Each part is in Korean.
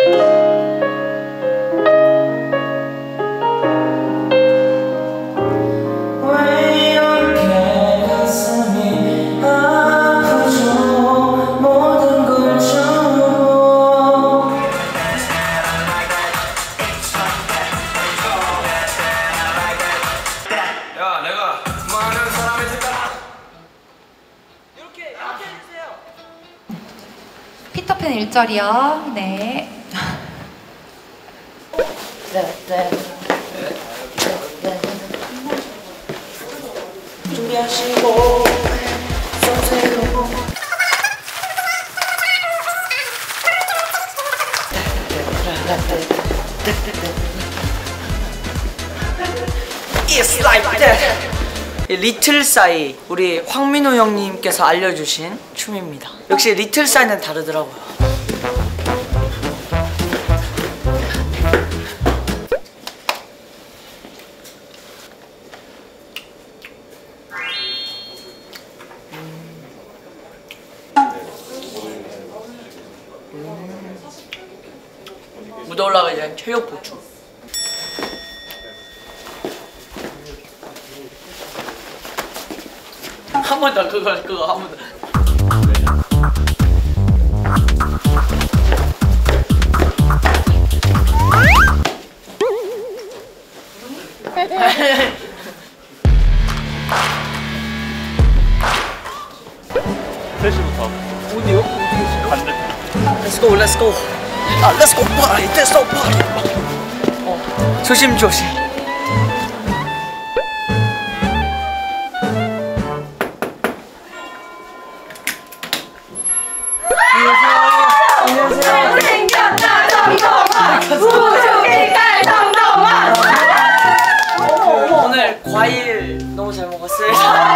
피터팬 1절이요. 네. 준비하시고 쏘세요. It's like that. 리틀 싸이, 우리 황민호 형님께서 알려주신 춤입니다. 역시 리틀 싸이는 다르더라고요. 무대 올라가기 전 체력 보충. 한 번 더 그거 한 번 더. 셋시부터. 어디요? 반대. Let's go, let's go. 아, let's go party, let's go party. 조심 조심. 생겼다 정동원 우주빛깔 정동원. 오늘 과일 너무 잘 먹었어요.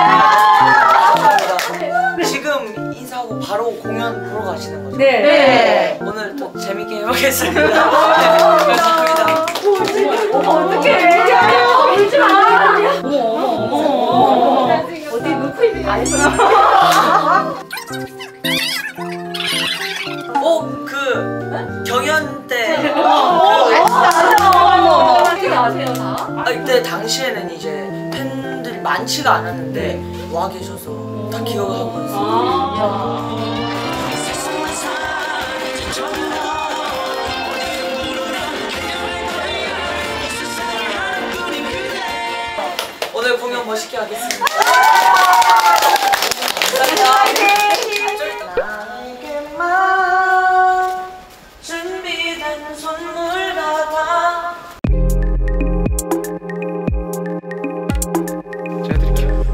감사합니다. 지금 인사하고 바로 공연 보러 가시는 거죠? 네. 오늘 또 재밌게 해보겠습니다. 감사합니다. 어떡해. 야, 울지 마. 어머. 어디 놓고 있는 거 아니야? 그 경연 때. 어떻게 아세요 다? 그때 당시에는 이제 팬들이 많지가 않았는데 와 계셔서 다 기억하고 있어요. 오늘 공연 멋있게 하겠습니다. 나에게만 준비된 선물 같아. 제가 드릴게요.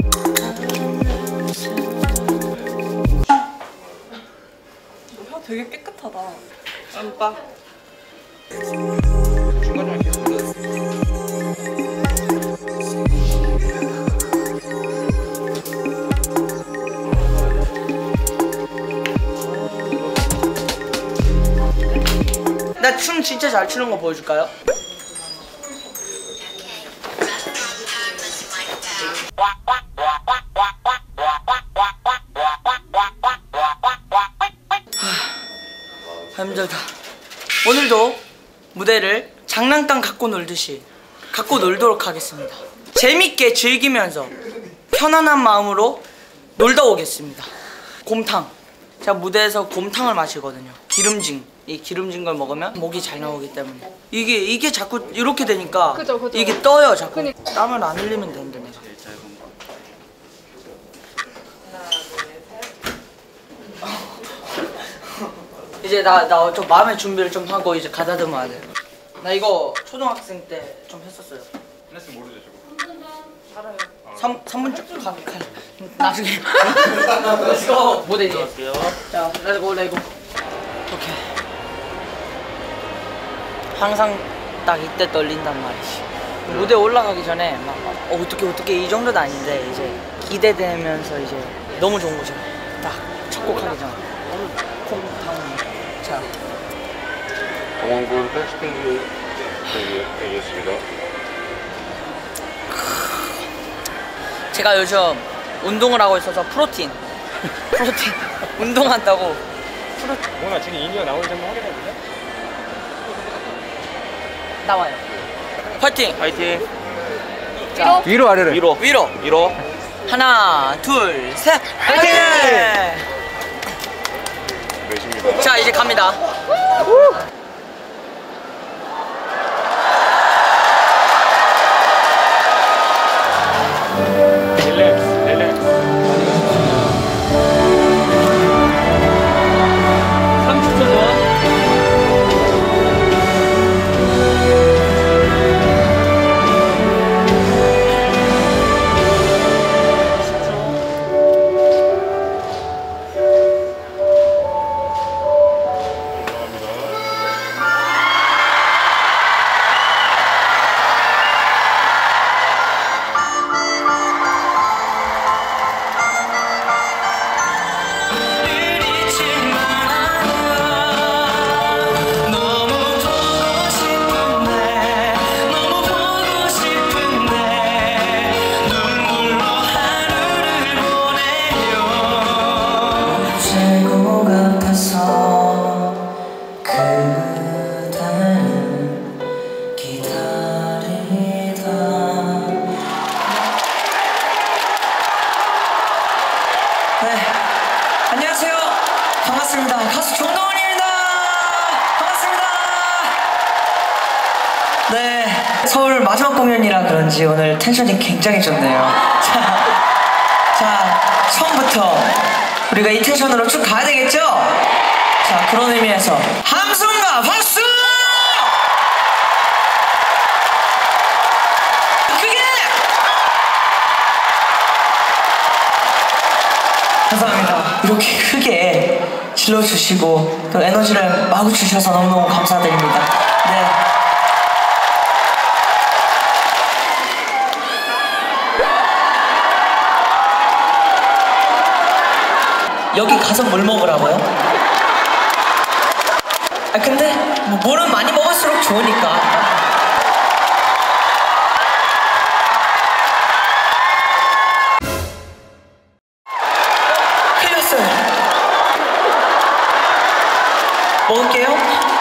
혀 되게 깨끗하다. 깜빡. 중간중간 계속 눌러요. 나 춤 진짜 잘 추는 거 보여줄까요? 힘들다. 오늘도 무대를 장난감 갖고 놀듯이 갖고 놀도록 하겠습니다. 재밌게 즐기면서 편안한 마음으로 놀다 오겠습니다. 곰탕. 제가 무대에서 곰탕을 마시거든요. 기름진. 이 기름진 걸 먹으면 목이 잘 나오기 때문에 이게 자꾸 이렇게 되니까 그죠. 이게 떠요 자꾸. 땀을 안 흘리면 되는데 내가. 이제 나 좀 마음의 준비를 좀 하고 이제 가다듬어야 돼. 나 이거 초등학생 때 좀 했었어요. 하나씩 모르죠 저거. 알아요. 3분쯤 가. 나중에. 렛츠고. 무대지. 자, 렛츠고. 오케이. 항상 딱 이때 떨린단 말이지. 무대 올라가기 전에 막 어떻게 이 정도는 아닌데 이제 기대되면서 이제 너무 좋은 거죠. 딱 첫 곡 하기 전. 콩탕. 자. 강원군 펜스팅 되겠습니다. 제가 요즘 운동을 하고 있어서 프로틴 운동한다고. 뭐나 지금 인기가 나오는지 한번 확인해 볼래? 나와요. 파이팅! 파이팅. 자, 위로 아래로. 위로. 위로. 위로. 하나, 둘, 셋. 파이팅! 몇입니다. 자, 이제 갑니다. 릴렉스. 릴렉스. 30초 전. 안녕하세요. 반갑습니다. 가수 정동원입니다. 반갑습니다. 네, 서울 마지막 공연이라 그런지 오늘 텐션이 굉장히 좋네요. 자, 처음부터 우리가 이 텐션으로 쭉 가야 되겠죠? 자, 그런 의미에서 함성과 박수! 크게! 감사합니다. 이렇게 크게 질러주시고 또 에너지를 마구 주셔서 너무너무 감사드립니다. 네. 여기 가서 뭘 먹으라고요? 아 근데 뭐 뭐는 많이 먹을수록 좋으니까. 흘렸어요. 먹을게요.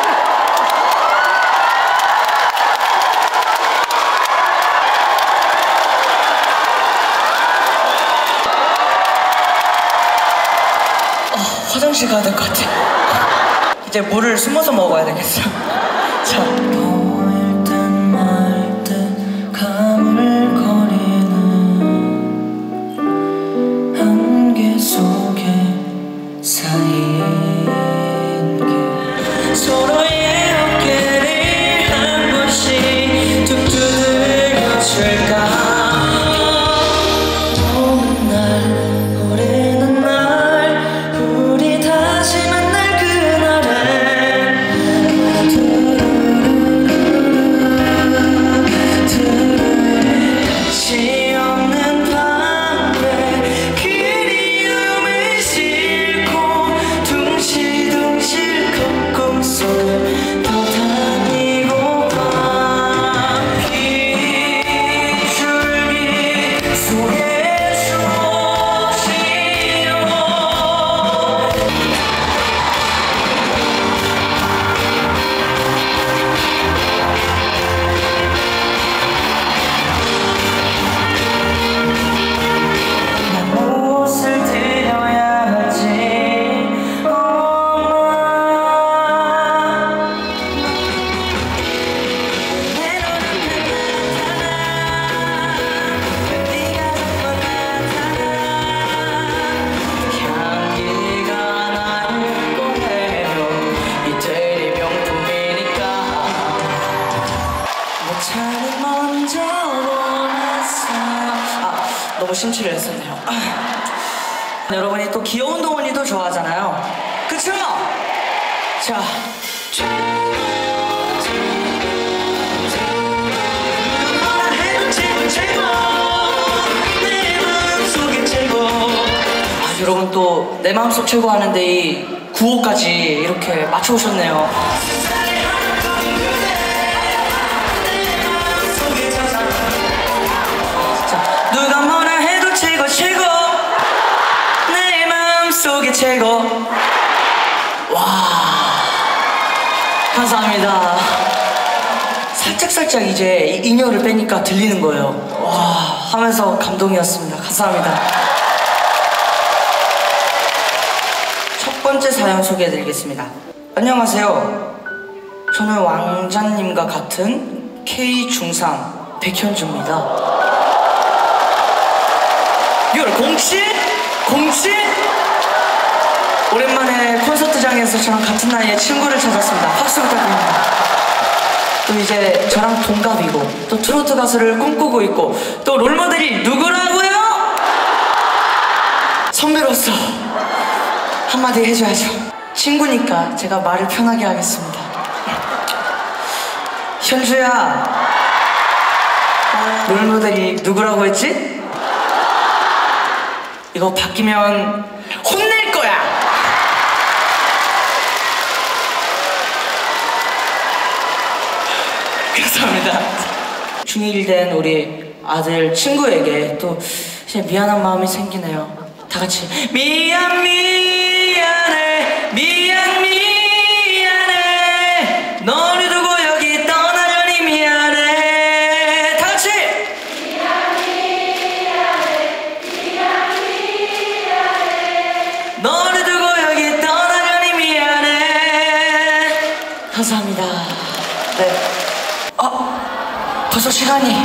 화장실 가야 될 것 같아. 이제 물을 숨어서 먹어야 되겠어. 자. 보일 듯 말 듯 가물거리는 안개 속에 쌓인 게 서로의 어깨를 한 번씩 툭 두들겨 줄까. 너무 심취를 했었네요. 여러분이 또 귀여운 동원이도 좋아하잖아요. 그쵸? 자. 여러분 또 내 마음속 최고 하는데 이 9호까지 이렇게 맞춰오셨네요. 자, 누가 뭐라 해도 최고 최고 내 마음속에 최고. 와 감사합니다. 살짝 이제 인여를 빼니까 들리는 거예요. 와 하면서 감동이었습니다. 감사합니다. 첫 번째 사연 소개해드리겠습니다. 안녕하세요. 저는 왕자님과 같은 K-중3 백현주입니다. 이걸 07? 07? 오랜만에 콘서트장에서 저랑 같은 나이의 친구를 찾았습니다. 박수 부탁드립니다. 또 이제 저랑 동갑이고 또 트로트 가수를 꿈꾸고 있고 또 롤모델이 누구라고요? 선배로서 한마디 해줘야죠. 친구니까 제가 말을 편하게 하겠습니다. 현주야, 롤모델이 누구라고 했지? 이거 바뀌면 혼낼 거야. 감사합니다. 중1 된 우리 아들 친구에게 또 진짜 미안한 마음이 생기네요. 다 같이 미안해 너를 두고 여기 떠나려니 미안해. 다 같이 너를 두고 여기 떠나려니 미안해. 감사합니다. 네. 벌써 시간이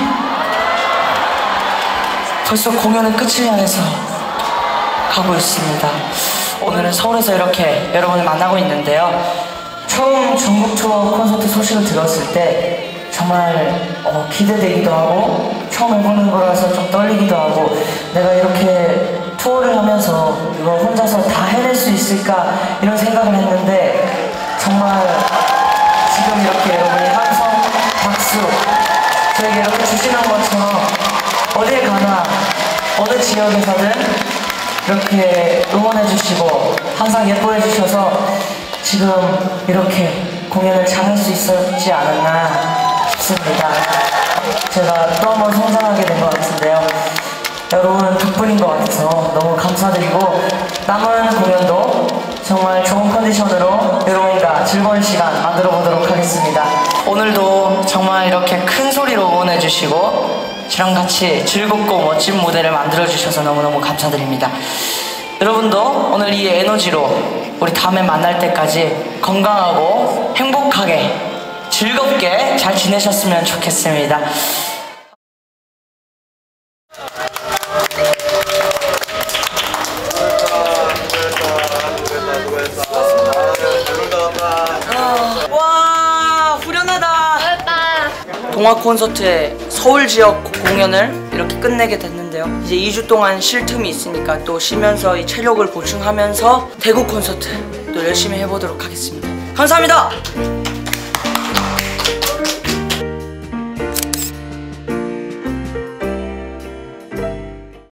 벌써 공연은 끝을 향해서 가고 있습니다. 오늘은 서울에서 이렇게 여러분을 만나고 있는데요. 처음 전국 투어 콘서트 소식을 들었을 때 정말 기대되기도 하고 처음 해보는 거라서 좀 떨리기도 하고 내가 이렇게 투어를 하면서 이걸 혼자서 다 해낼 수 있을까 이런 생각을 했는데 정말 지금 이렇게 여러분이 함성, 박수 저에게 이렇게 주시는 것처럼 어딜 가나 어느 지역에서든 이렇게 응원해주시고 항상 예뻐해주셔서 지금 이렇게 공연을 잘 할 수 있었지 않았나 싶습니다. 제가 또 한 번 성장하게 된 것 같은데요. 여러분 덕분인 것 같아서 너무 감사드리고 남은 공연도 정말 좋은 컨디션으로 여러분과 즐거운 시간 만들어 보도록 하겠습니다. 오늘도 정말 이렇게 큰 소리로 응원해 주시고 저랑 같이 즐겁고 멋진 무대를 만들어 주셔서 너무너무 감사드립니다. 여러분도 오늘 이 에너지로 우리 다음에 만날 때까지 건강하고 행복하게 즐겁게 잘 지내셨으면 좋겠습니다. 와 후련하다. 동화 콘서트의 서울 지역 공연을 이렇게 끝내게 됐는데요. 이제 2주 동안 쉴 틈이 있으니까 또 쉬면서 이 체력을 보충하면서 대구 콘서트 또 열심히 해보도록 하겠습니다. 감사합니다.